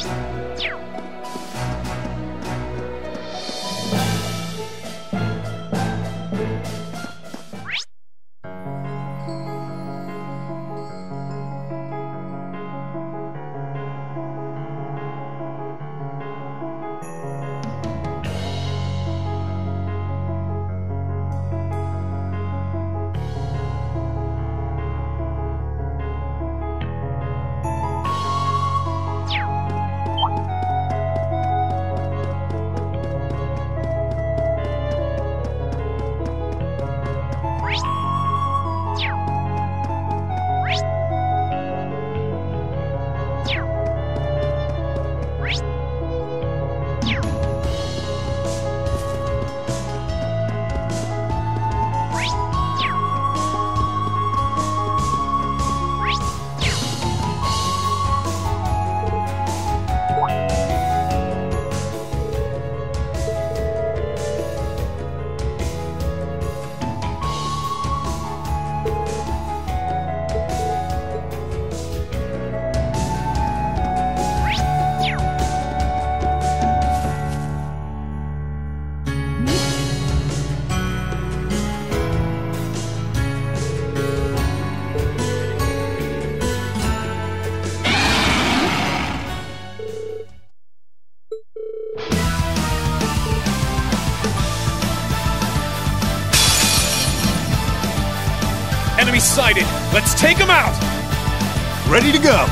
Enemy sighted! Let's take him out! Ready to go!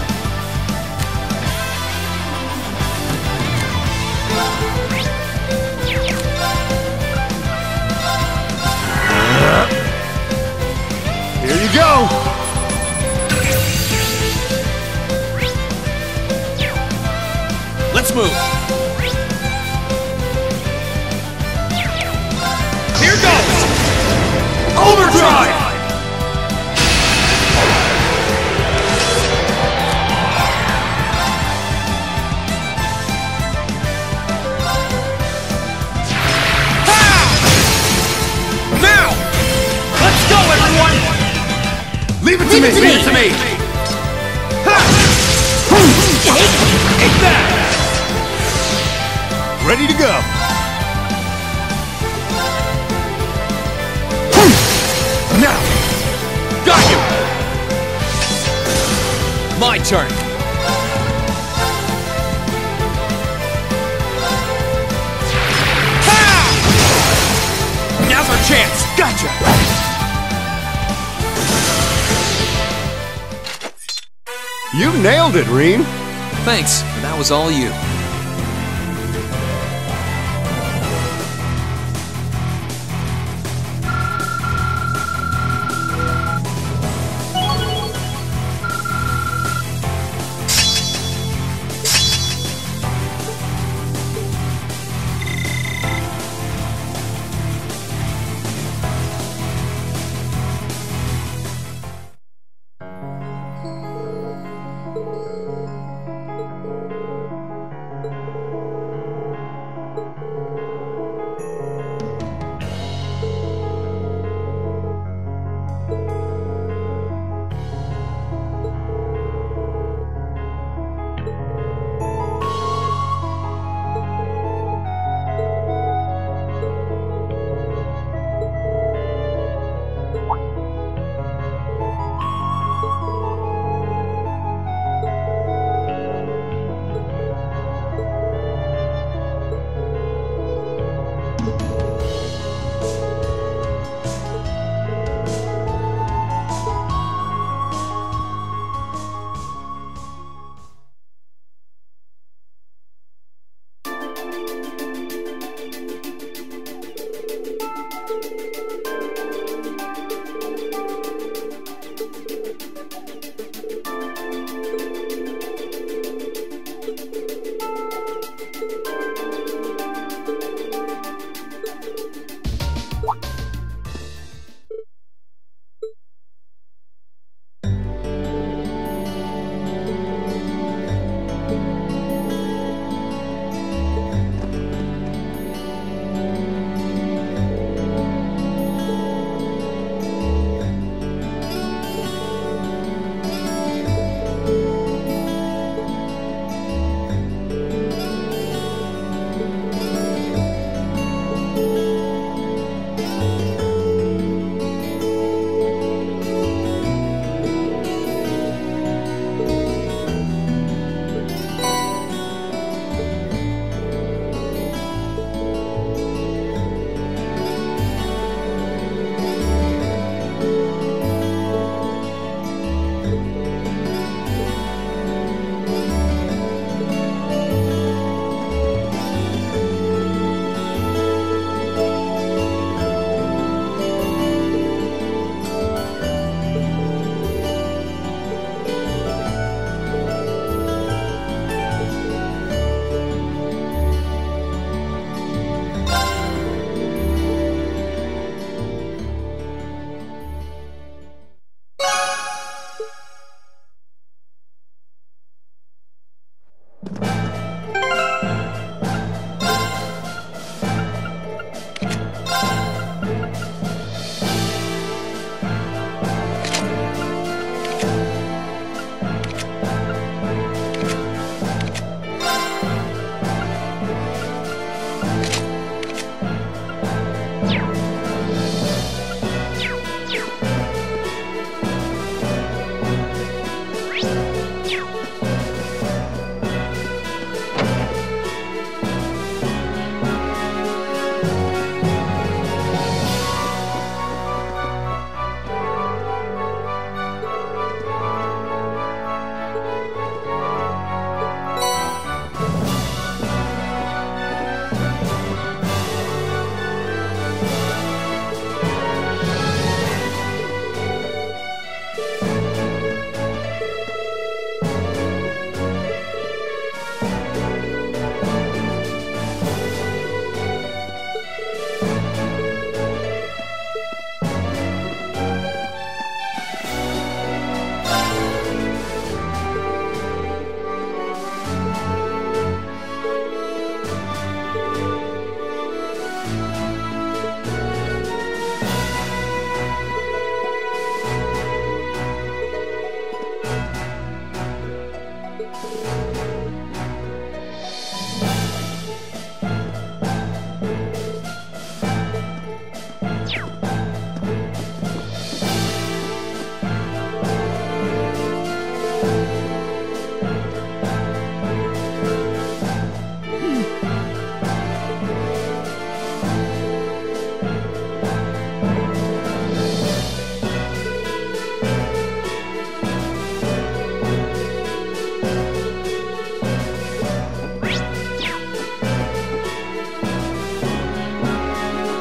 Here you go! Let's move! Here goes! Overdrive! Leave it to me! Leave it to me! Take that! Ready to go! Now! Got you! My turn! Ha! Now's our chance! Gotcha! You nailed it, Reem! Thanks, but that was all you.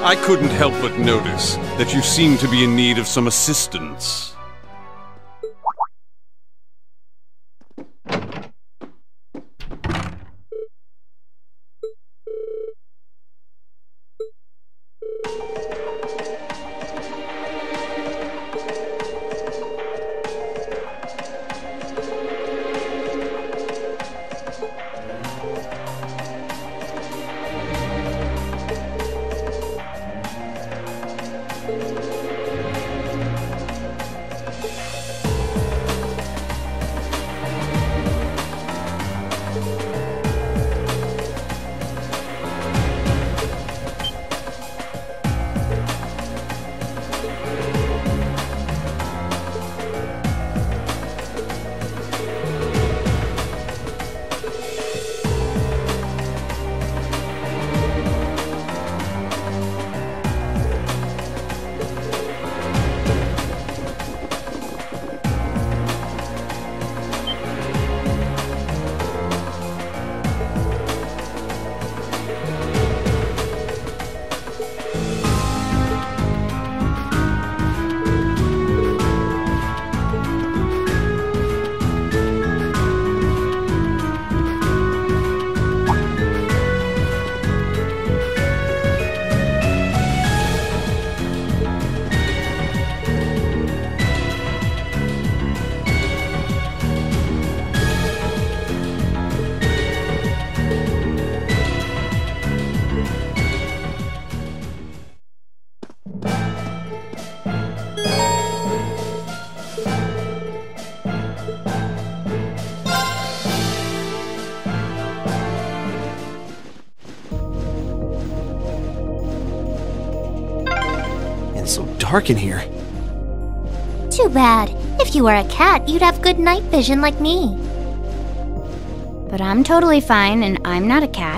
I couldn't help but notice that you seem to be in need of some assistance. Dark in here. Too bad. If you were a cat, you'd have good night vision like me. But I'm totally fine, and I'm not a cat.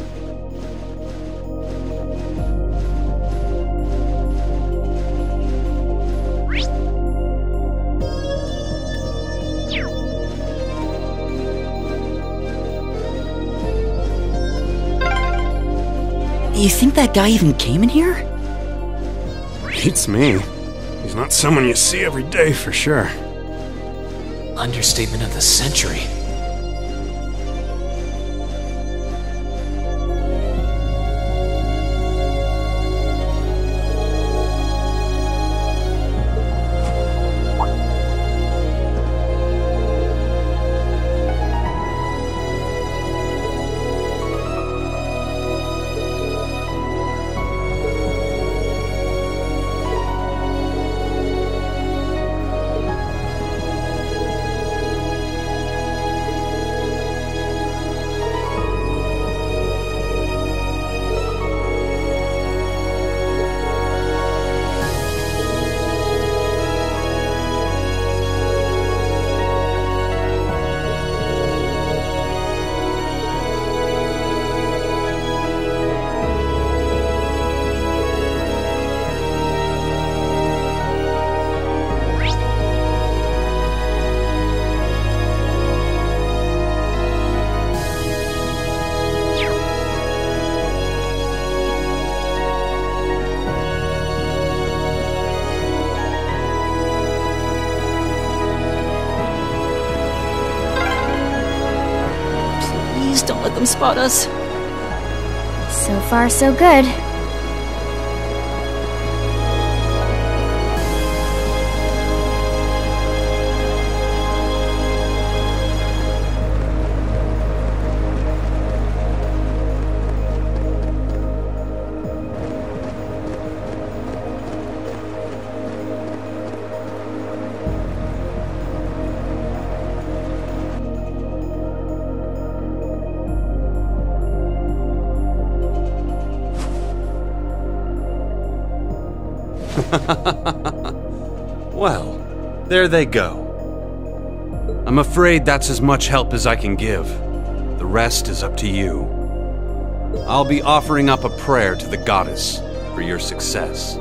You think that guy even came in here? Beats me. He's not someone you see every day for sure. Understatement of the century. Don't let them spot us. So far, so good. Well, there they go. I'm afraid that's as much help as I can give. The rest is up to you. I'll be offering up a prayer to the goddess for your success.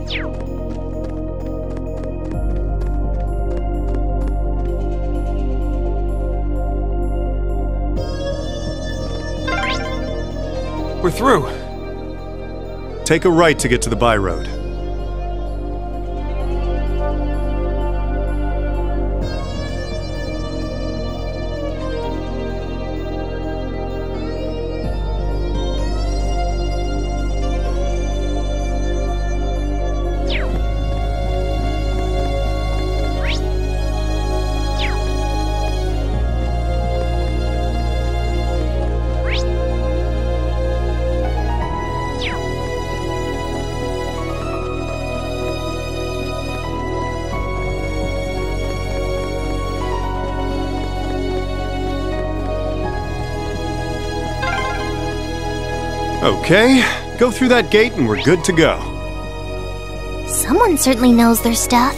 We're through. Take a right to get to the Byroad. Okay, go through that gate and we're good to go. Someone certainly knows their stuff.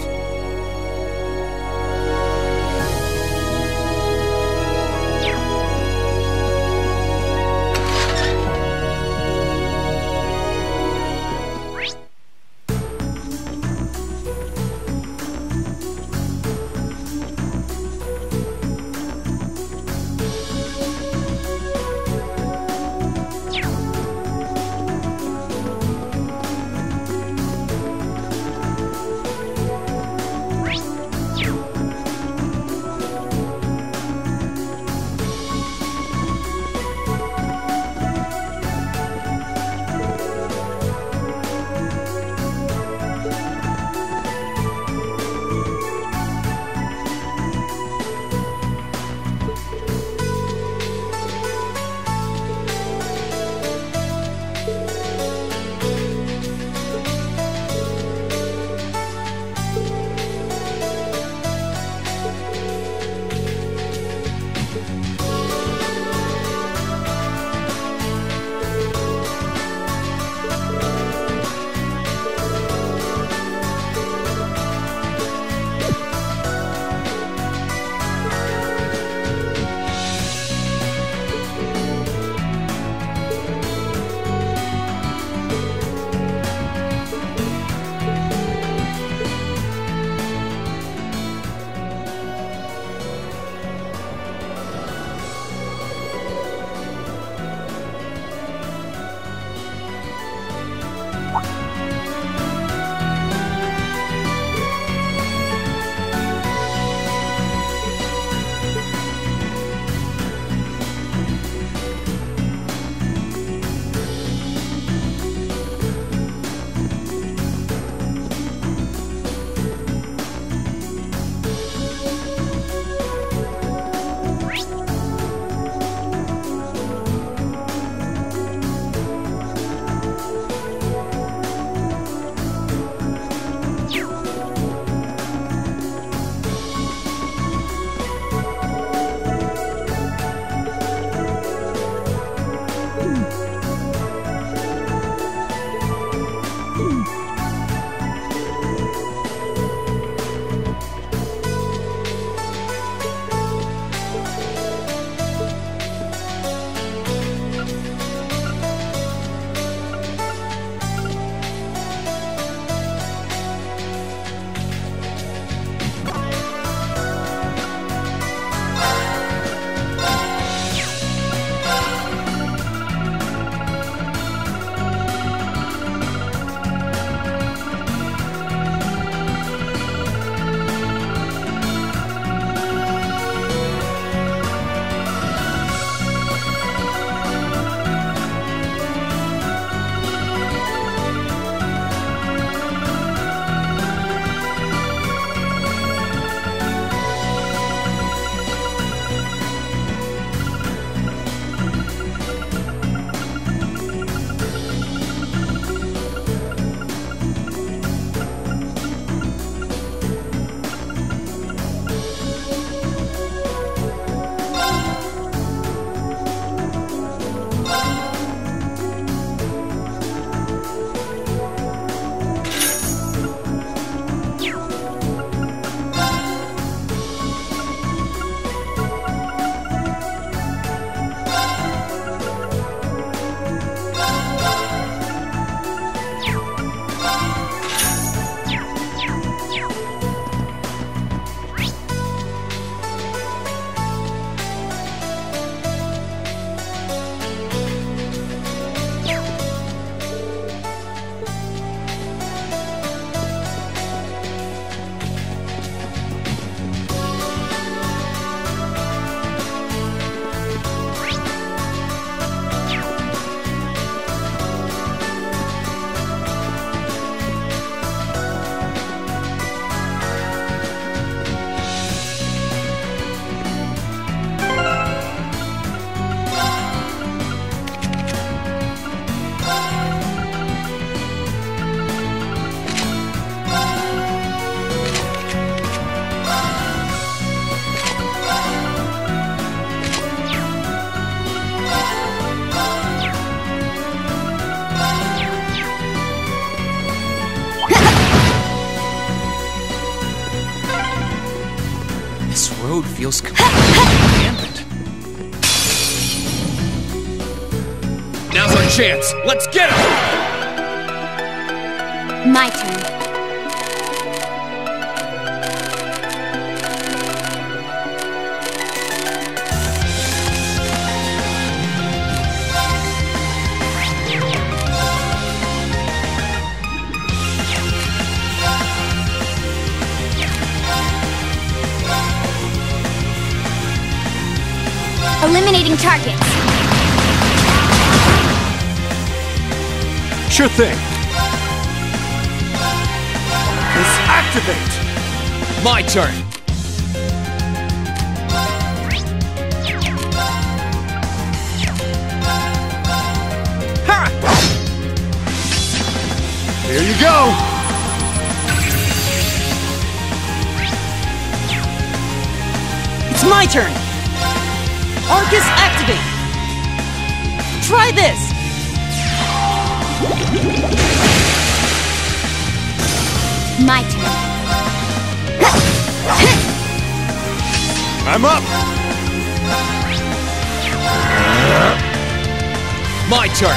road feels completely abandoned. Now's our chance! Let's get him! My turn. Eliminating targets. Sure thing. Activate! My turn! Ha! There you go! It's my turn! Arcus, activate! Try this! My turn. I'm up! My turn!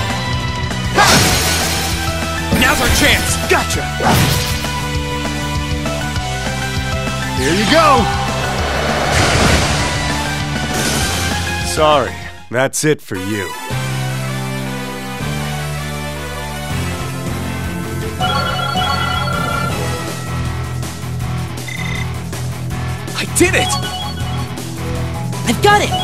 Now's our chance! Gotcha! Here you go! Sorry, that's it for you. I did it! I've got it!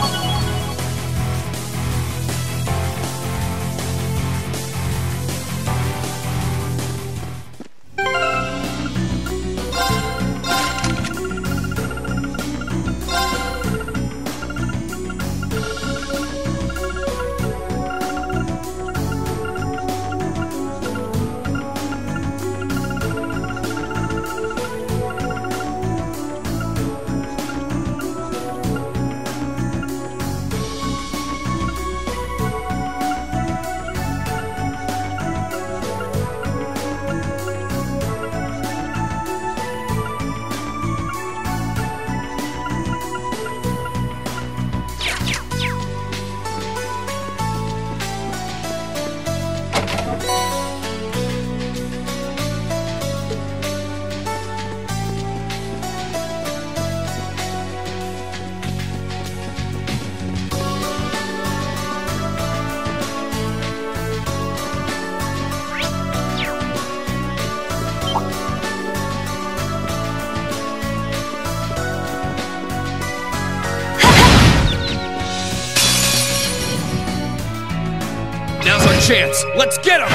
Now's our chance! Let's get him!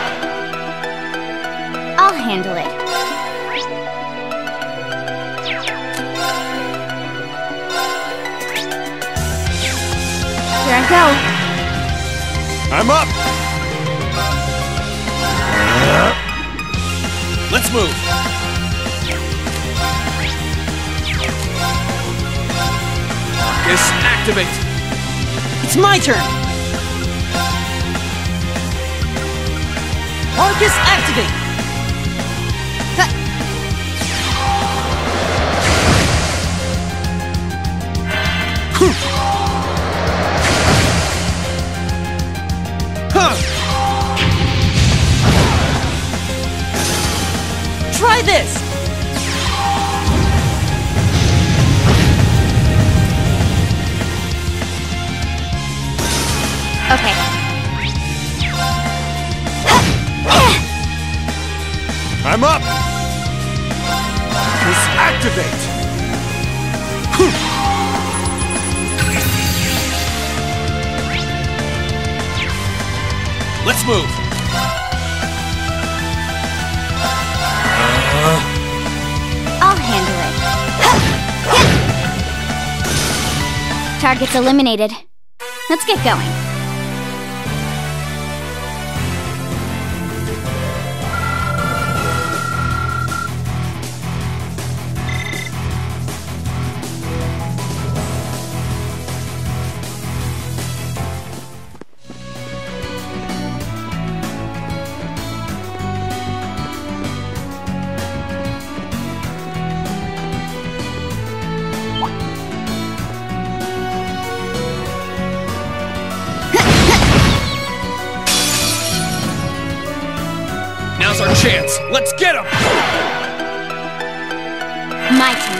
I'll handle it. Here I go. I'm up! Let's move! Arcus, activate! It's my turn! Arcus, activate! Try this! Okay. I'm up! Just activate! Let's move! I'll handle it. Targets eliminated. Let's get going. Now's our chance. Let's get him! My turn.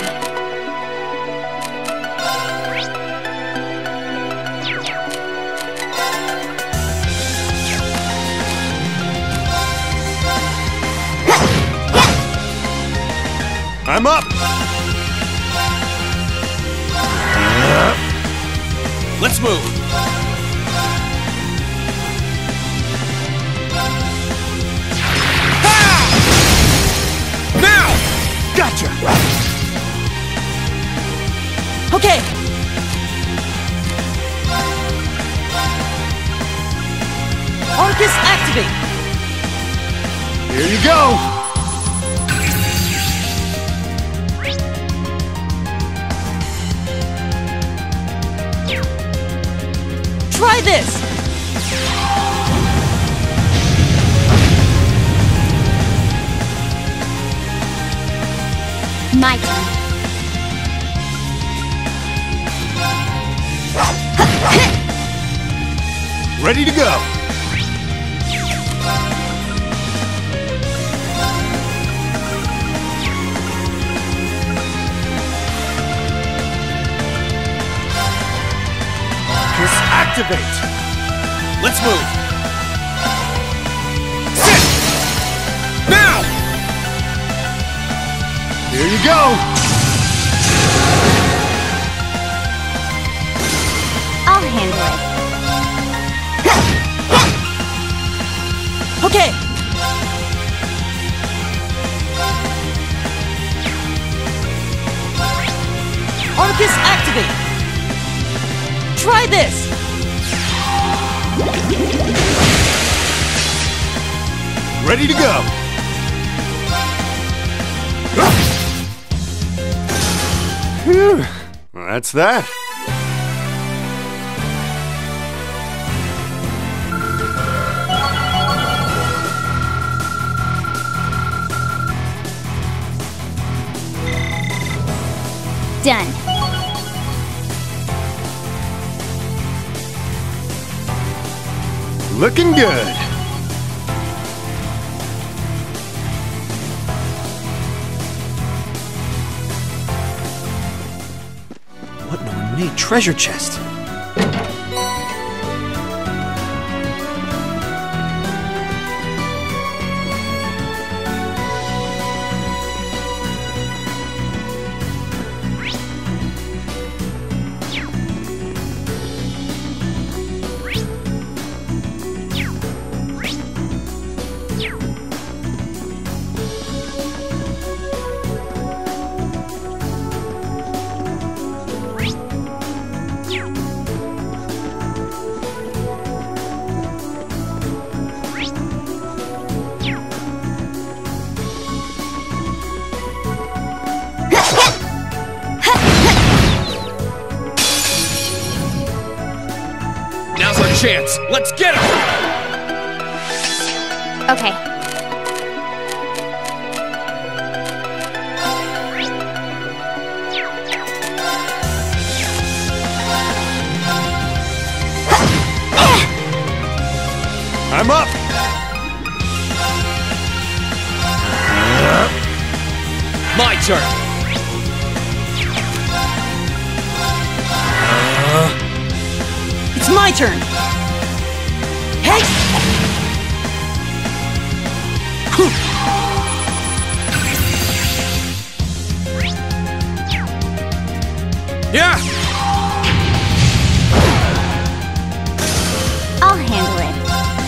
I'm up! Let's move! Ha! Now! Gotcha! Okay. Arcus activate. Here you go! Try this. My turn. Ready to go! Activate! Let's move! Sit! Now! Here you go! I'll handle it. Okay. Arcus activate. Try this. Ready to go! Whew. Well, that's that. Done. Looking good. What an ornate treasure chest! Now's our chance. Let's get him! Okay. I'm up! My turn! It's my turn. Hey! Yeah! I'll handle it.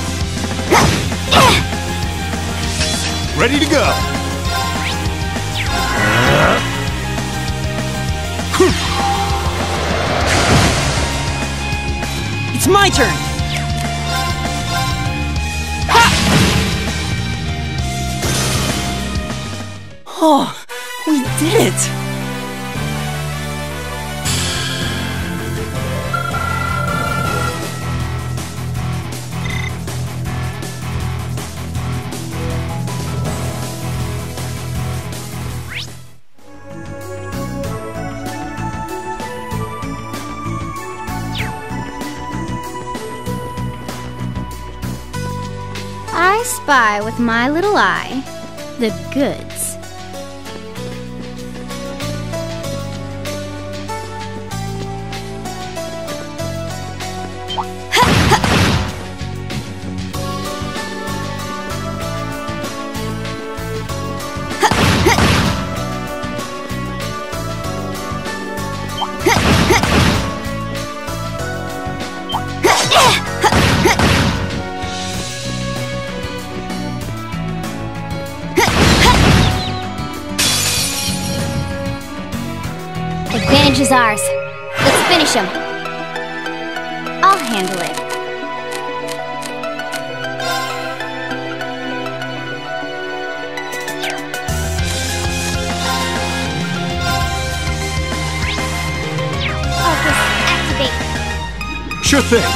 Ready to go! It's my turn. Oh, we did it! I spy with my little eye the goods. Advantage is ours. Let's finish him. I'll handle it. Focus, activate. Sure thing.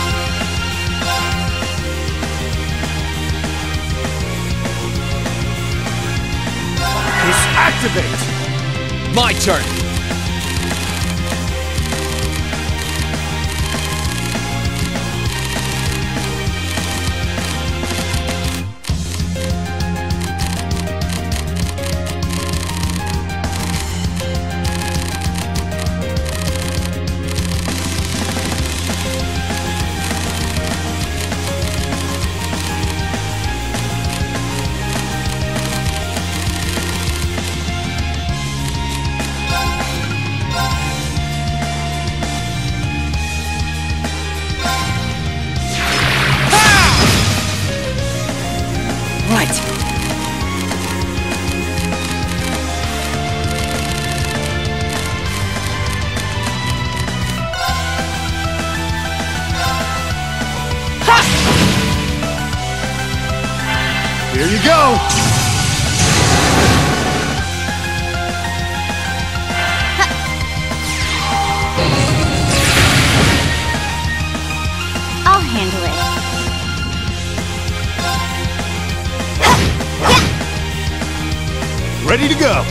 Activate! My turn! Here you go! I'll handle it. Ready to go!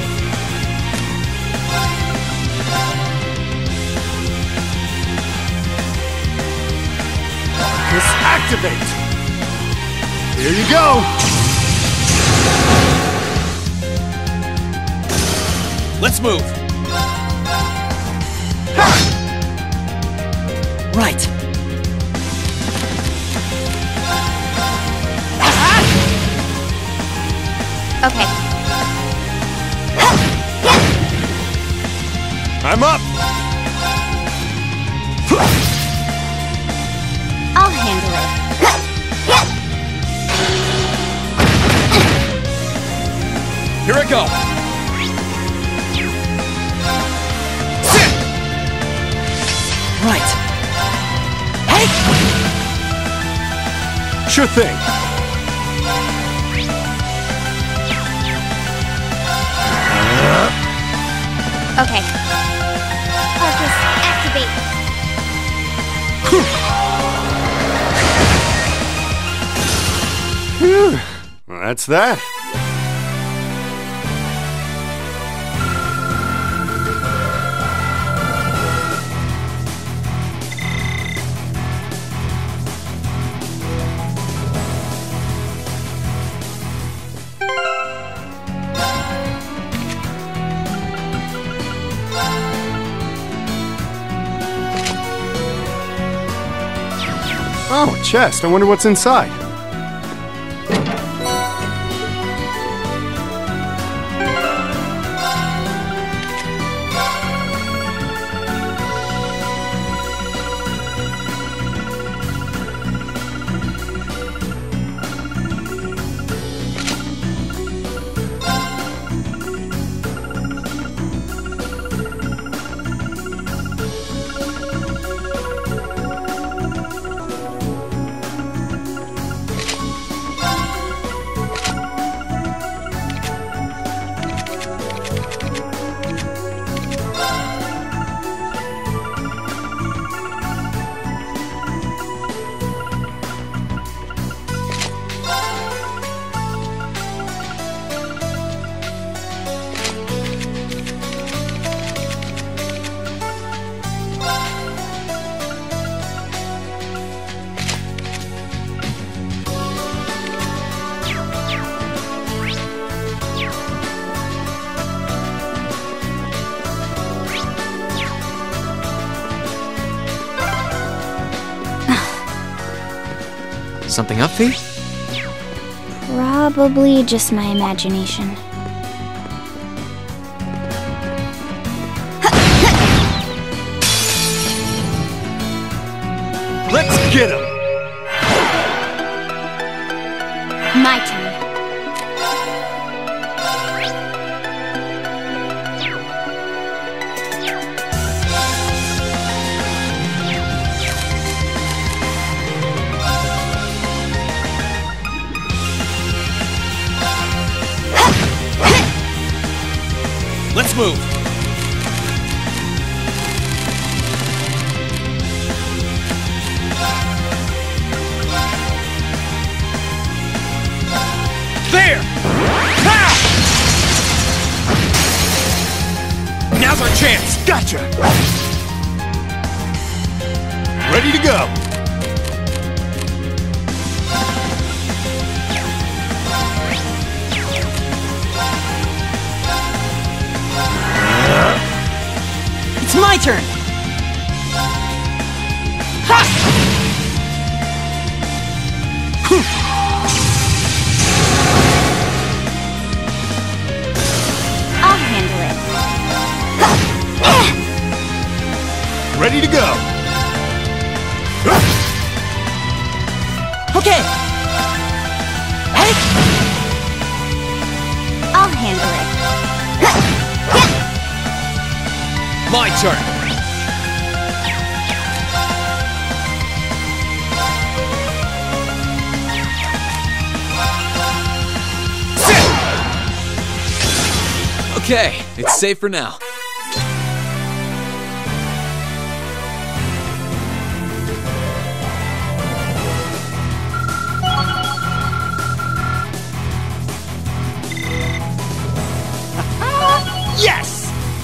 Activate! Here you go! Let's move! Right. Okay. I'm up! I'll handle it. Here I go! Right. Hey! Sure thing. Okay. Focus, activate. Well, that's that. Oh, a chest. I wonder what's inside. Something up, Fie? Probably just my imagination. Let's get him! My turn. Let's move! There! Ha! Now's our chance! Gotcha! Ready to go! It's my turn! I'll handle it. Ready to go! Okay! Hey! I'll handle it. My turn! Okay, it's safe for now. Yes!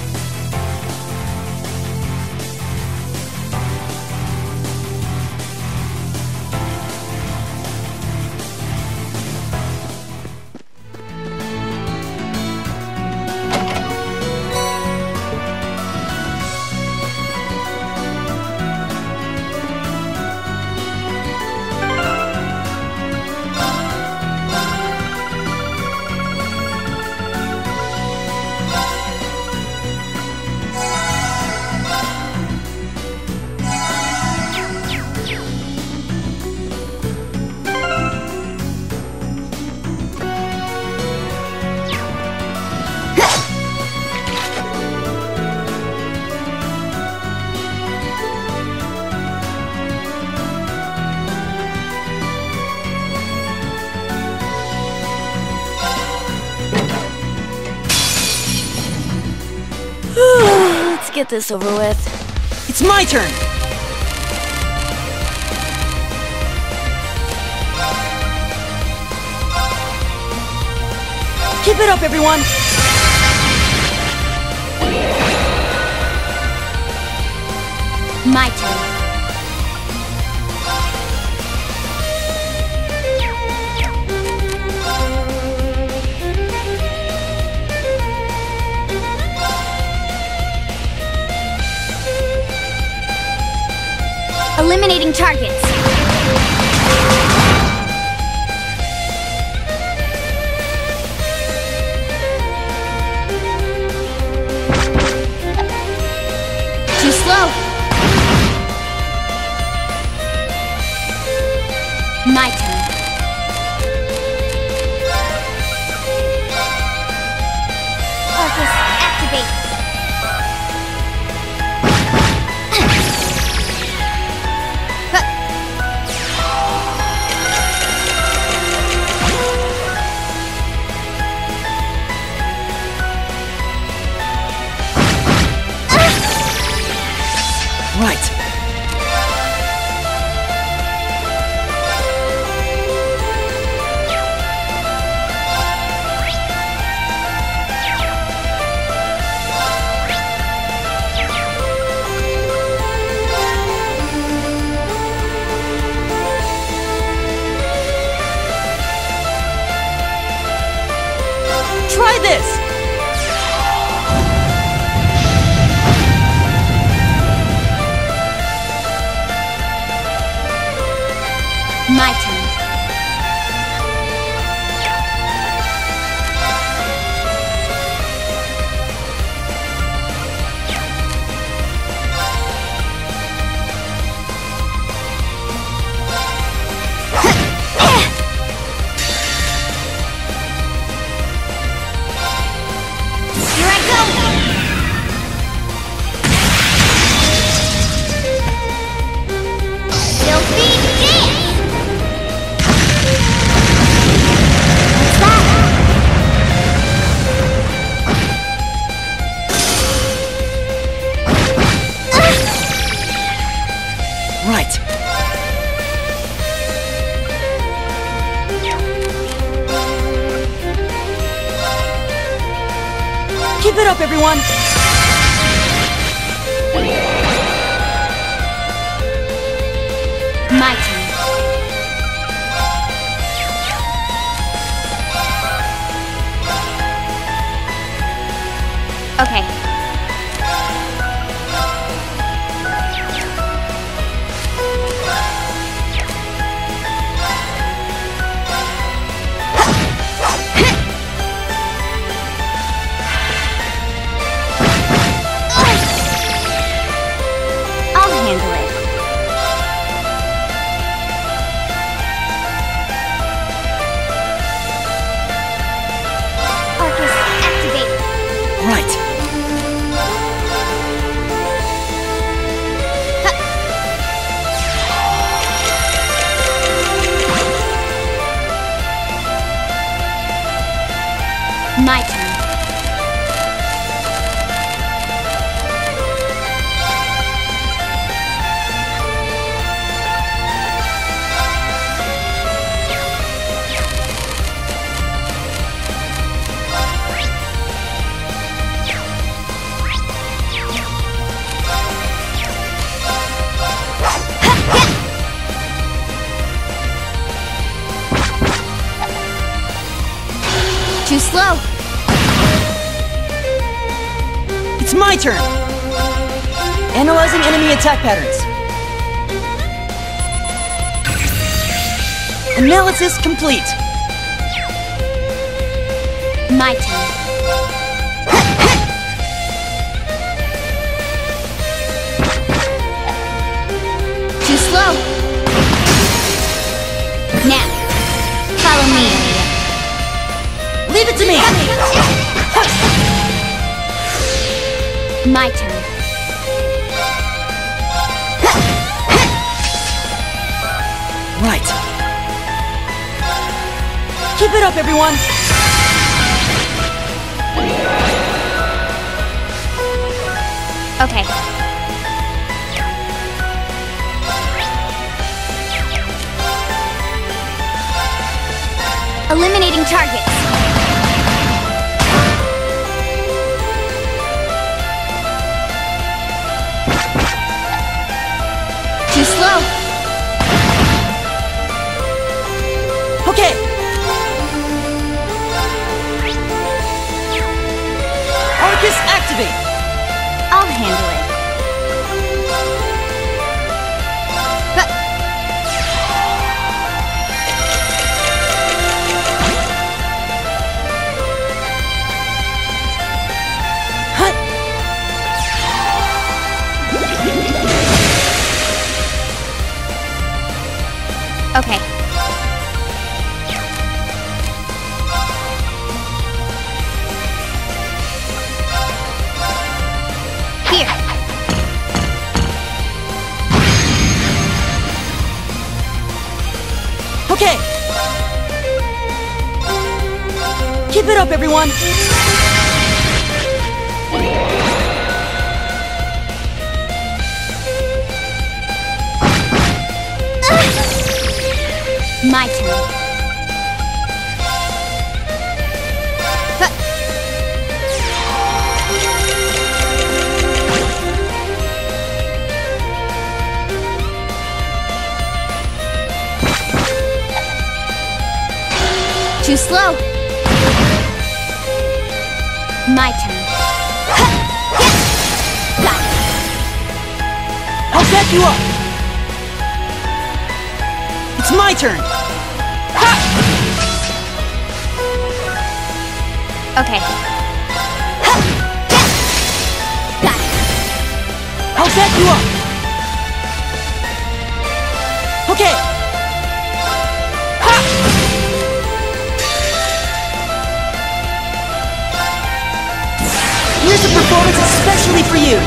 Let's get this over with. It's my turn! Keep it up, everyone! My turn. Eliminating targets. Too slow. My turn. Arcus, activate. Right. Try this! My turn. Keep it up, everyone! My turn. Okay. I'll handle it. Arcus, activate. Right. My turn. Too slow. It's my turn! Analyzing enemy attack patterns. Analysis complete. My turn. Too slow. Now, follow me, Elliot. Leave it to me! My turn. Right. Keep it up, everyone! Okay. Eliminating targets. Too slow. Okay! Arcus, activate! I'll handle it. Huh. Okay. Here. Okay! Keep it up, everyone! My turn. Too slow. My turn. Got it. I'll back you up! It's my turn! Okay. Got it. I'll back you up! Okay! Here's a performance especially for you!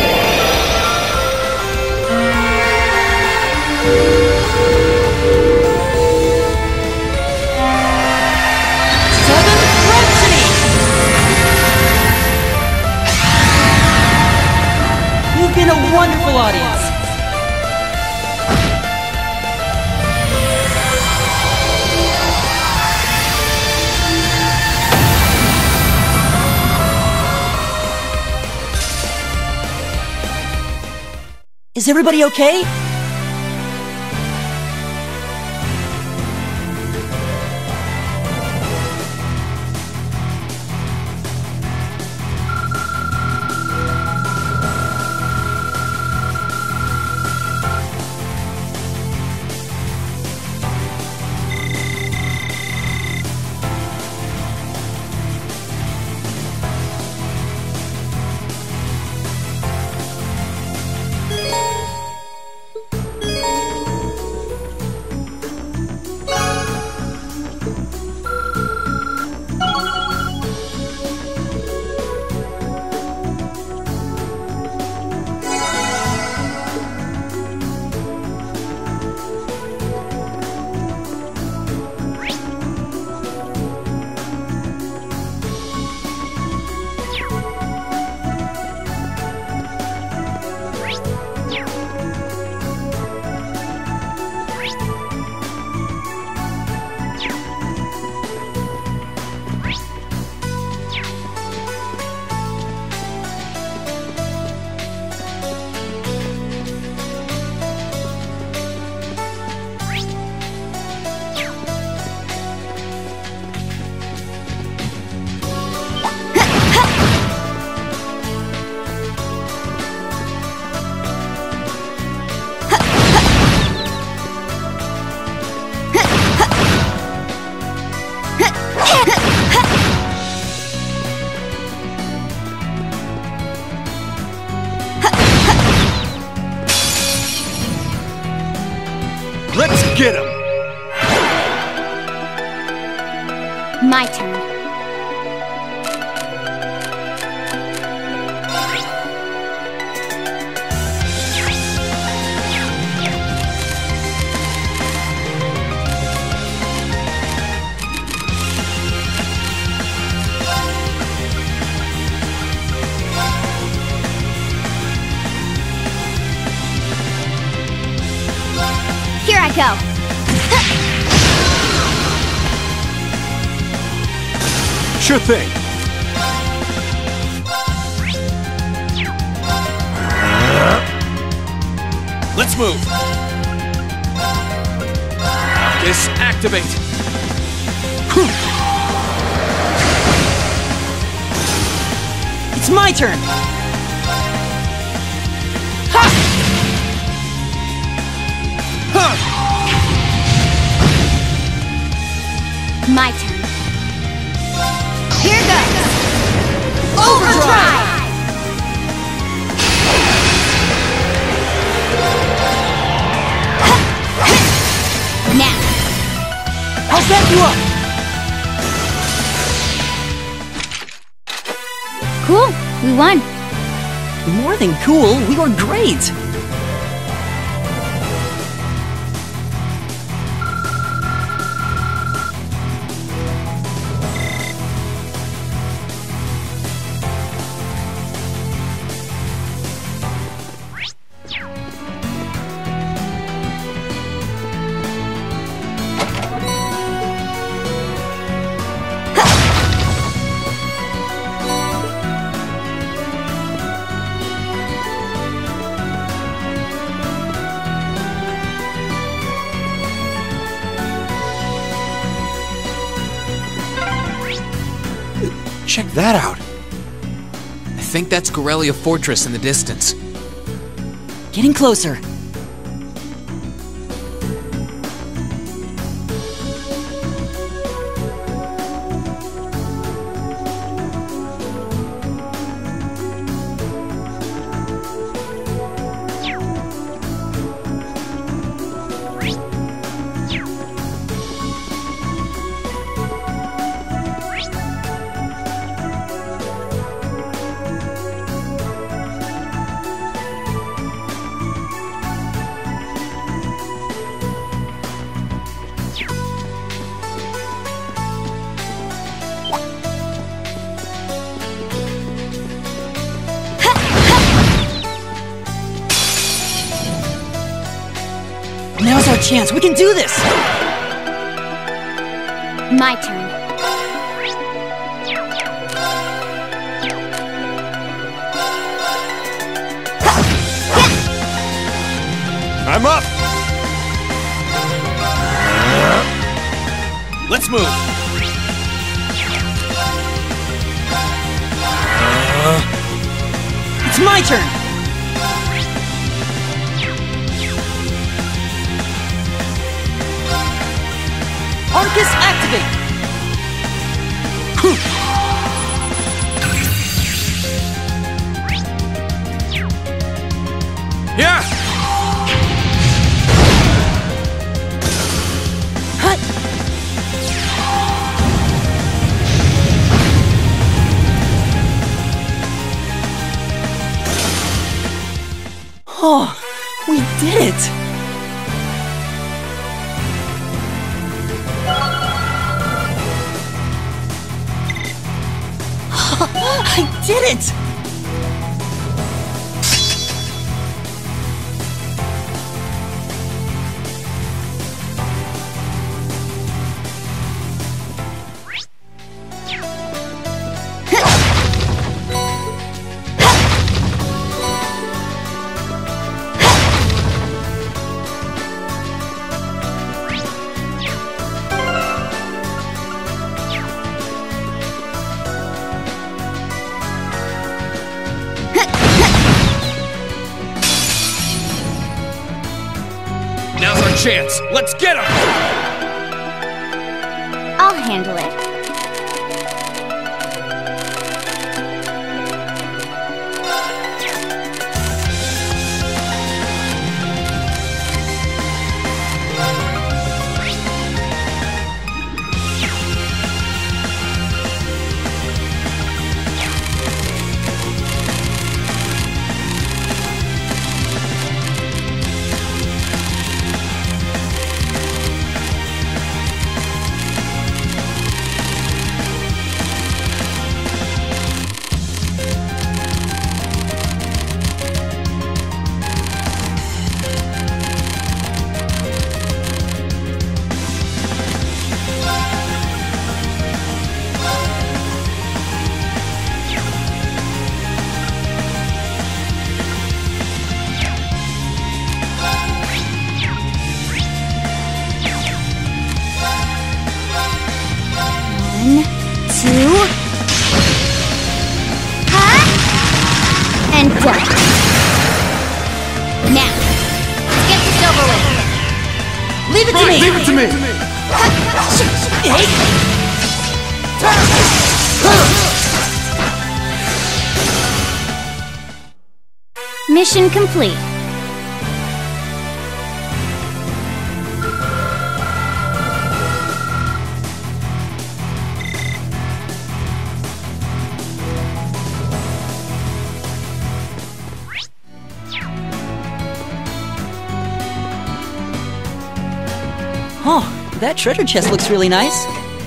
You've been a wonderful audience. Is everybody okay? Let's get him! My turn. Here I go. Sure thing. Let's move! Disactivate! It's my turn! My turn. Here goes! Overdrive! Now! I'll back you up! Cool, we won. More than cool, we were great! Check that out. I think that's Garrelia Fortress in the distance. Getting closer. Now's our chance. We can do this! My turn. Let's move. It's my turn! Arcus activate! Yeah! Hut! Oh, we did it! I did it! Now's our chance. Let's get him! I'll handle it. And done. Now, let's get this over with. Leave it to me! Leave it to me! Mission complete. Oh, that treasure chest looks really nice.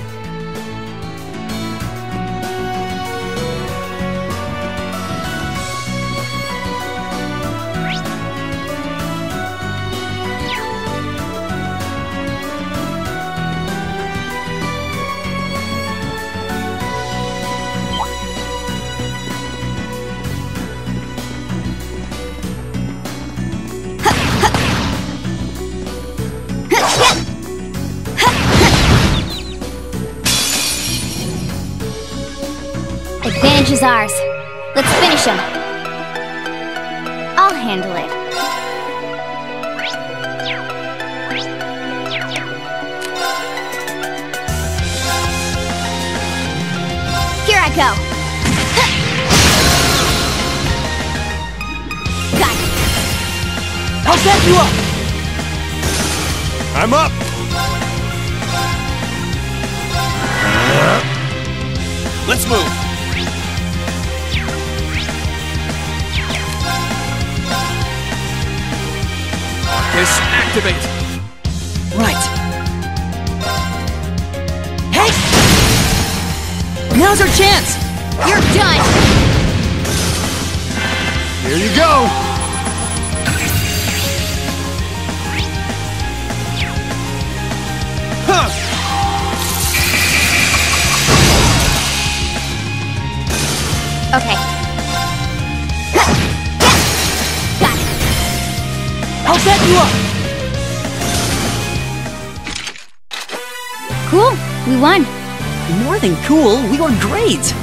Advantage is ours. Let's finish him. I'll handle it. Here I go. Got it. I'll set you up! I'm up! Let's move. Arcus activate. Right. Hey! Now's our chance! You're done. Here you go! Huh. Okay. Got it. I'll set you up! Cool. We won. More than cool, we were great!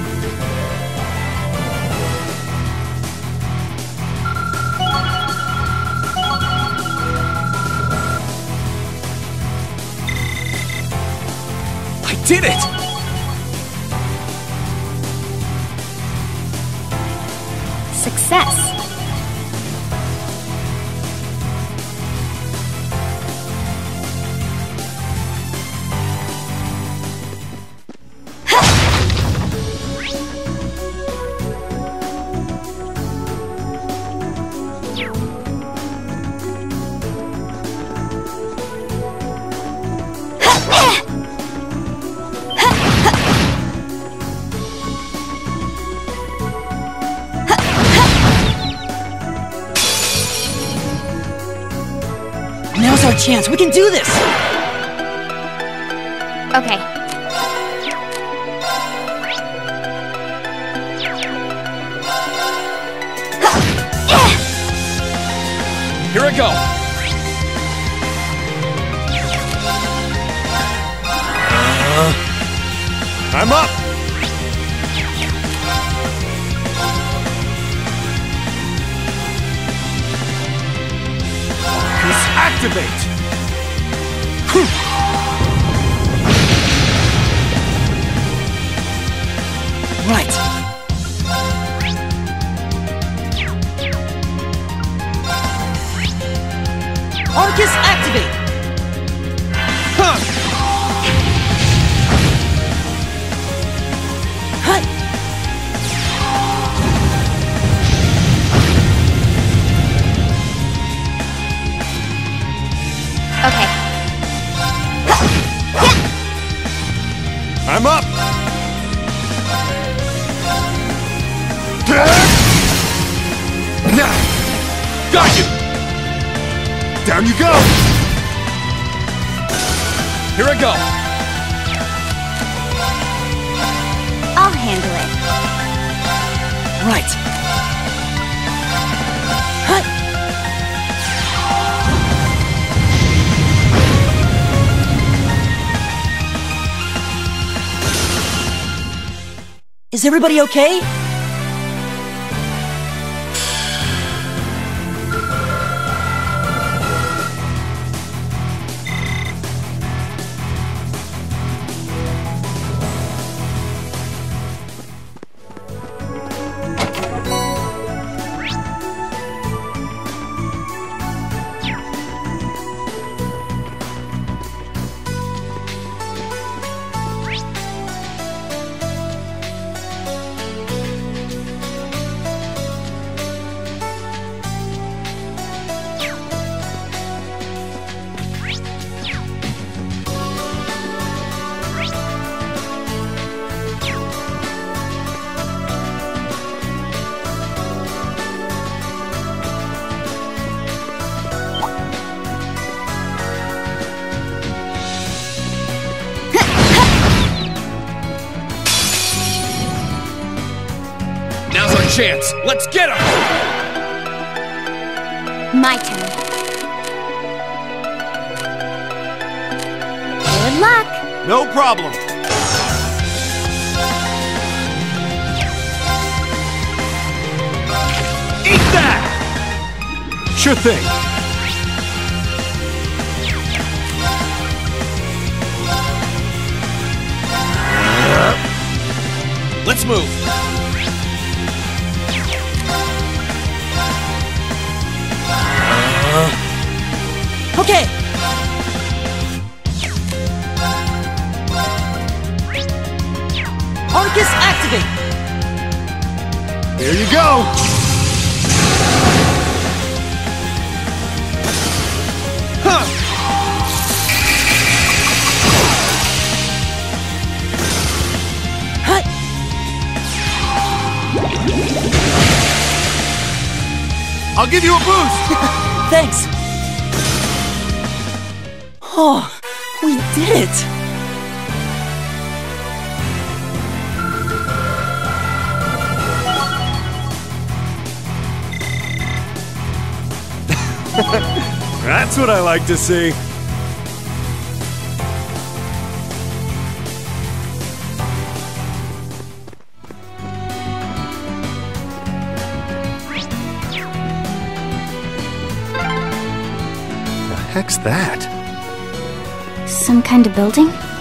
I did it! Success. Now's our chance, we can do this! Okay. Here I go! I'm up! Activate! Right. Arcus, activate! Huh! Hut! Okay. I'm up! Got you! Down you go! Here I go! I'll handle it. Right. Hut! Is everybody okay? Now's our chance! Let's get him! My turn. Good luck. No problem! Eat that! Sure thing! Let's move! Okay! Arcus, activate! Here you go! Huh! Hut! I'll give you a boost! Thanks! Oh, we did it! That's what I like to see. heck's that? Some kind of building?